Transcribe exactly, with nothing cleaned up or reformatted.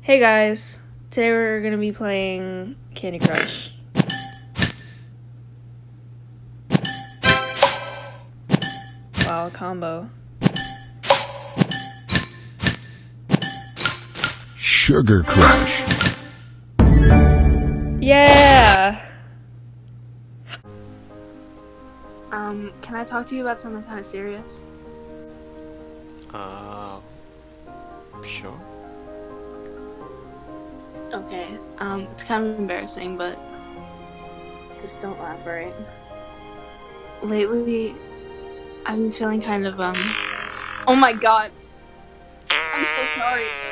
Hey guys, today we're gonna be playing Candy Crush. Wow, a combo. Sugar Crush. Yeah! Um, can I talk to you about something kind of serious? Uh, sure. Okay, um, it's kind of embarrassing, but just don't laugh, alright? Lately, I've been feeling kind of, um... Oh my god! I'm so sorry.